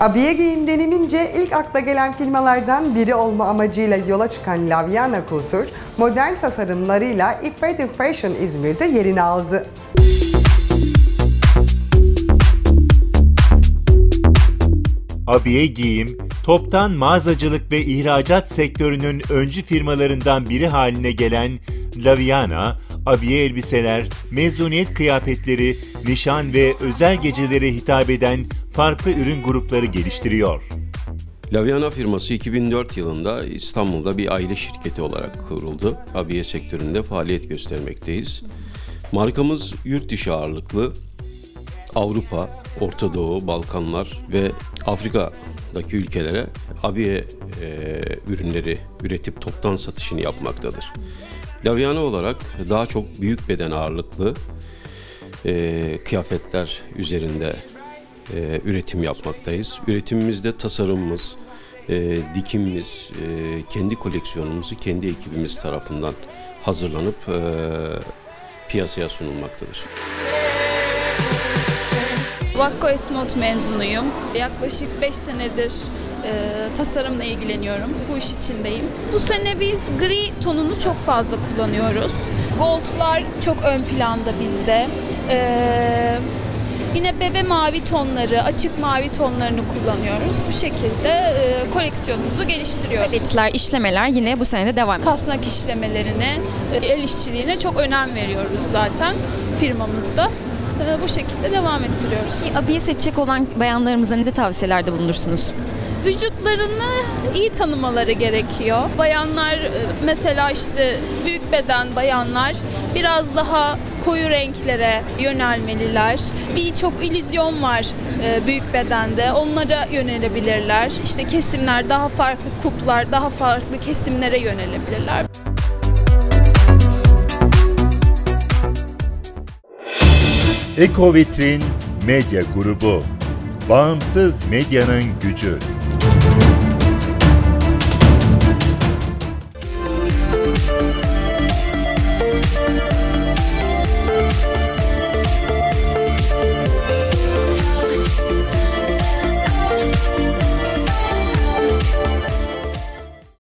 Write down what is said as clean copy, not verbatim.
Abiye giyim denilince ilk akla gelen firmalardan biri olma amacıyla yola çıkan Laviana Couture, modern tasarımlarıyla İffet Fashion İzmir'de yerini aldı. Abiye giyim, toptan mağazacılık ve ihracat sektörünün öncü firmalarından biri haline gelen Laviana, abiye elbiseler, mezuniyet kıyafetleri, nişan ve özel gecelere hitap eden farklı ürün grupları geliştiriyor. Laviana firması 2004 yılında İstanbul'da bir aile şirketi olarak kuruldu. Abiye sektöründe faaliyet göstermekteyiz. Markamız yurt dışı ağırlıklı, Avrupa, Orta Doğu, Balkanlar ve Afrika'daki ülkelere abiye ürünleri üretip toptan satışını yapmaktadır. Laviana olarak daha çok büyük beden ağırlıklı kıyafetler üzerinde üretim yapmaktayız. Üretimimizde tasarımımız, dikimimiz, kendi koleksiyonumuzu kendi ekibimiz tarafından hazırlanıp piyasaya sunulmaktadır. Vakko Esmod mezunuyum. Yaklaşık 5 senedir tasarımla ilgileniyorum. Bu iş içindeyim. Bu sene biz gri tonunu çok fazla kullanıyoruz. Gold'lar çok ön planda bizde. Yine bebe mavi tonları, açık mavi tonlarını kullanıyoruz. Bu şekilde koleksiyonumuzu geliştiriyoruz. Paletler, işlemeler yine bu sene de devam ediyor. Kasnak işlemelerine, el işçiliğine çok önem veriyoruz zaten firmamızda. Bu şekilde devam ettiriyoruz. Abiye seçecek olan bayanlarımıza ne de tavsiyelerde bulunursunuz? Vücutlarını iyi tanımaları gerekiyor. Bayanlar mesela işte büyük beden bayanlar biraz daha koyu renklere yönelmeliler. Birçok illüzyon var büyük bedende. Onlara yönelebilirler. İşte kesimler daha farklı, kuplar daha farklı kesimlere yönelebilirler. Eko Vitrin Medya Grubu, bağımsız medyanın gücü.